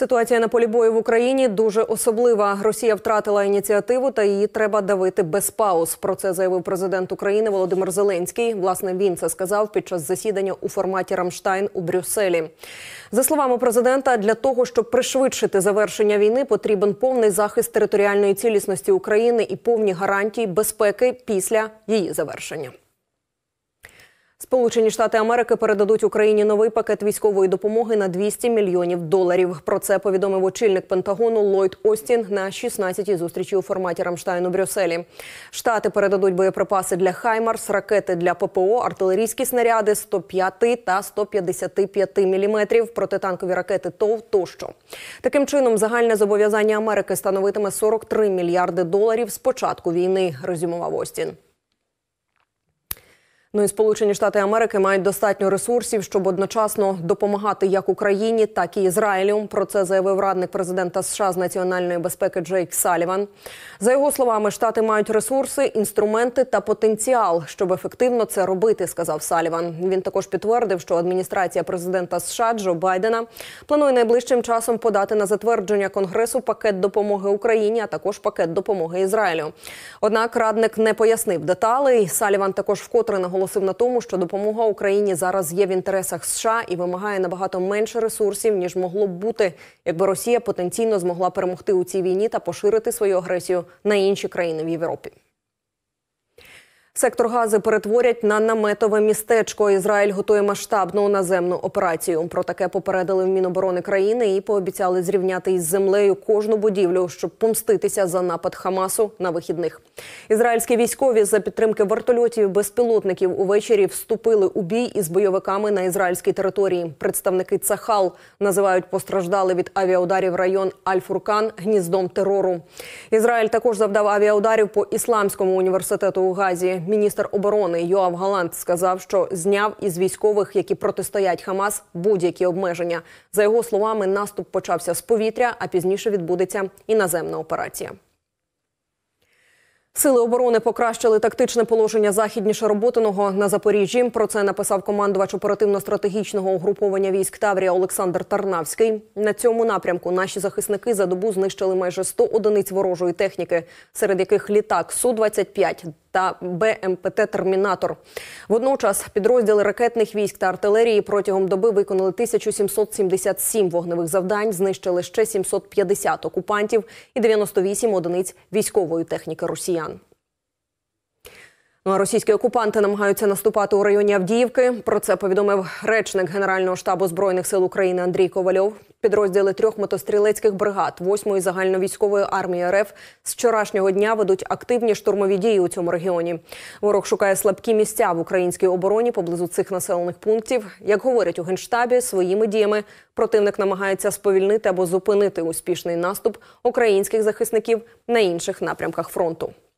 Ситуація на полі бою в Україні дуже особлива. Росія втратила ініціативу та її треба давити без пауз. Про це заявив президент України Володимир Зеленський. Власне, він це сказав під час засідання у форматі «Рамштайн» у Брюсселі. За словами президента, для того, щоб пришвидшити завершення війни, потрібен повний захист територіальної цілісності України і повні гарантії безпеки після її завершення. Сполучені Штати Америки передадуть Україні новий пакет військової допомоги на $200 мільйонів. Про це повідомив очільник Пентагону Ллойд Остін на 16-й зустрічі у форматі «Рамштайн» у Брюсселі. Штати передадуть боєприпаси для «Хаймарс», ракети для ППО, артилерійські снаряди 105 та 155 мм, протитанкові ракети ТОВ тощо. Таким чином, загальне зобов'язання Америки становитиме $43 мільярди з початку війни, резюмував Остін. Ну і Сполучені Штати Америки мають достатньо ресурсів, щоб одночасно допомагати як Україні, так і Ізраїлю. Про це заявив радник президента США з національної безпеки Джейк Саліван. За його словами, Штати мають ресурси, інструменти та потенціал, щоб ефективно це робити, сказав Саліван. Він також підтвердив, що адміністрація президента США Джо Байдена планує найближчим часом подати на затвердження Конгресу пакет допомоги Україні, а також пакет допомоги Ізраїлю. Однак радник не пояснив деталей. Саліван також вкотре наголосив на тому, що допомога Україні зараз є в інтересах США і вимагає набагато менше ресурсів, ніж могло б бути, якби Росія потенційно змогла перемогти у цій війні та поширити свою агресію на інші країни в Європі. Сектор Гази перетворять на наметове містечко. Ізраїль готує масштабну наземну операцію. Про таке попередили в Міноборони країни і пообіцяли зрівняти із землею кожну будівлю, щоб помститися за напад Хамасу на вихідних. Ізраїльські військові за підтримки вертольотів і безпілотників увечері вступили у бій із бойовиками на ізраїльській території. Представники Цахал називають постраждалий від авіаударів район Аль-Фуркан гніздом терору. Ізраїль також завдав авіаударів по Ісламському університету у Газі. Міністр оборони Йоав Галант сказав, що зняв із військових, які протистоять Хамас, будь-які обмеження. За його словами, наступ почався з повітря, а пізніше відбудеться і наземна операція. Сили оборони покращили тактичне положення західніше Роботиного на Запоріжжі. Про це написав командувач оперативно-стратегічного угруповання військ Таврія Олександр Тарнавський. На цьому напрямку наші захисники за добу знищили майже 100 одиниць ворожої техніки, серед яких літак Су-25 та БМПТ «Термінатор». Водночас підрозділи ракетних військ та артилерії протягом доби виконали 1777 вогневих завдань, знищили ще 750 окупантів і 98 одиниць військової техніки росіян. Ну а російські окупанти намагаються наступати у районі Авдіївки. Про це повідомив речник Генерального штабу Збройних сил України Андрій Ковальов. Підрозділи 3 мотострілецьких бригад 8-ї загальновійськової армії РФ з вчорашнього дня ведуть активні штурмові дії у цьому регіоні. Ворог шукає слабкі місця в українській обороні поблизу цих населених пунктів. Як говорять у Генштабі, своїми діями противник намагається сповільнити або зупинити успішний наступ українських захисників на інших напрямках фронту.